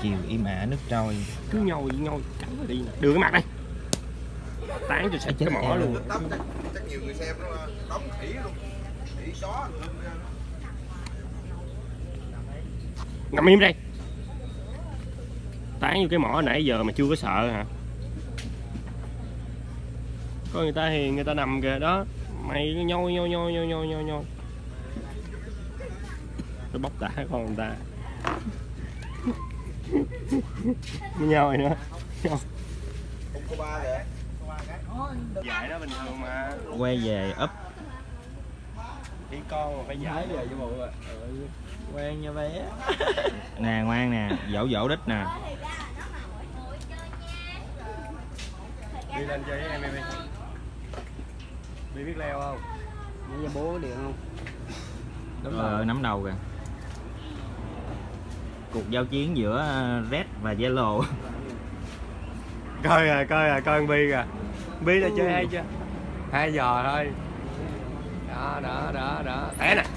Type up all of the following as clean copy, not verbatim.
chiều im ả nước trôi. Cứ nhồi cắn rồi đi nè. Đưa cái mặt đây. Tán cho sạch cái mỏ luôn. Chắc nhiều người xem nó đóng khỉ luôn. Khỉ chó luôn. Ngậm im đây. Tán vô cái mỏ nãy giờ mà chưa có sợ hả? Có người ta hiền, người ta nằm kìa đó. Mày nhoi. Nó bóc tả con người ta. Nhoi nữa. Không có ba kìa. Dạy nó bình thường mà. Quay về úp. Đi con mà phải dạy về cho bộ rồi. Quen nha bé. Nè ngoan nè, dỗ đít nè. Đi lên chơi với em đi. Đi biết leo không? Đi cho bố điện không? Nắm đầu kìa. Cuộc giao chiến giữa Red và Yellow. Coi coi con Bi kìa. Bi là chơi hay chưa? 2 giờ thôi. Đó. Té nè.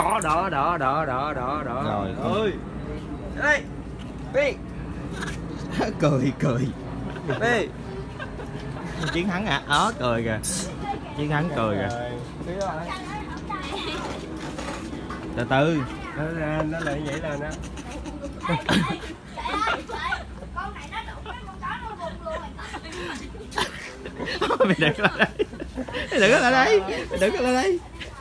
Đó. Rồi. Ơi. Đây. Bi. cười. Bi. Chiến thắng hả? Cười kìa. Chiến thắng cười kìa. Từ từ. Nó lại vậy là nó. Con này nó đụng cái con chó nó vùng luôn rồi. Mày đừng lại đây. Đừng có lại đây.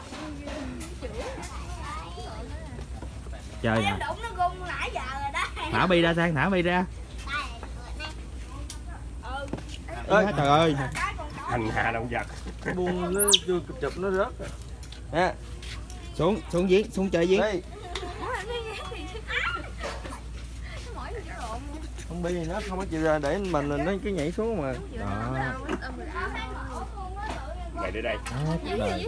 Chơi nè. Em đụng nó gung nãy giờ rồi đó. Thả Bi ra Sang, thả Bi ra. Ơi, Trời ơi. Hành hạ động vật. Buông nó chụp nó rớt. Nè. Xuống chơi giếng. Đi. Không Bi thì nó không có chịu ra để mình nó cứ nhảy xuống mà. Đó. Mày đi đây. Đời.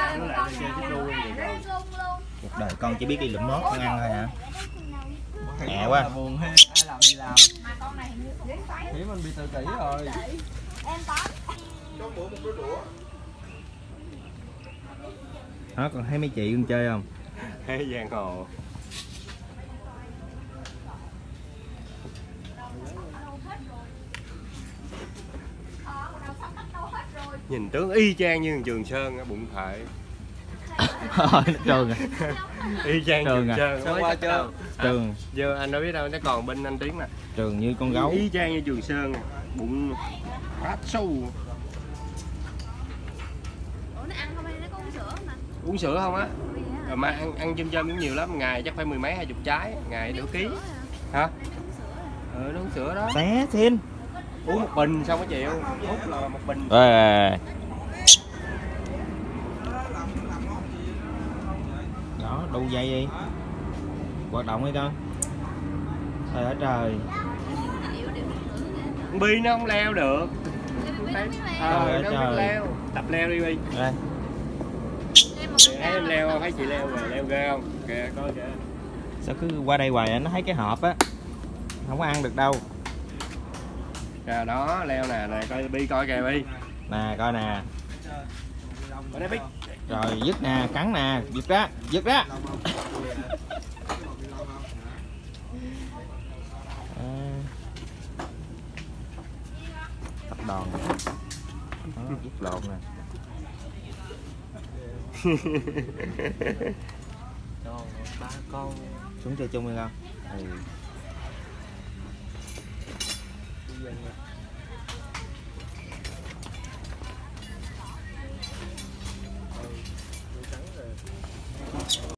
Cuộc đời con chỉ biết đi lụm mốt con ăn thôi hả? Mẹ quá. Buồn hay ai làm gì làm. Thì mình bị tự kỷ rồi. Em có. Cho mượn một đôi đũa. Đó, còn thấy mấy chị con chơi không? Thế giang hồ. Nhìn tướng y chang như Trường Sơn ở Bụng Thệ. Trường à. Y chang Trường Sơn. Sao qua chưa? Trường. Giờ anh đâu biết đâu, nó còn bên anh Tiến nè. Trường như con gấu. Y chang như Trường Sơn, bụng phát sâu. Ủa nó ăn không hay nó có uống sữa mà? Uống sữa không á? Rồi mà ăn chôm cũng nhiều lắm, ngày chắc phải 10 mấy 20 trái, ngày nửa ký. Hả? Nó uống sữa đó. Té xin. Uống một bình xong cái chịu, hút là một bình. Đó, đu dây đi. Hoạt động đi con. Trời ơi trời. Con Bi nó không leo được. Nó không biết leo. Tập leo đi Bi. Đây. Em leo, thấy chị leo rồi, leo ghê không? Kìa, coi kìa. Sao cứ qua đây hoài nó thấy cái hộp á. Không có ăn được đâu. Kìa đó, leo nè, coi Bi coi kìa Bi. Nè, coi nè. Ở đây Bi. Rồi dứt nè, cắn nè, giật ra. Tập đòn. Đó, dứt lộn nè. Ba con Xuống chơi chung hay không? Ừ.